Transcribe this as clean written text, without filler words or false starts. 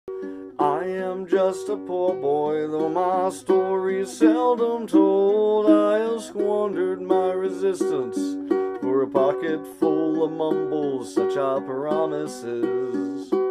I am just a poor boy, though my story's seldom told. I have squandered my resistance for a pocket full of mumbles, such are promises.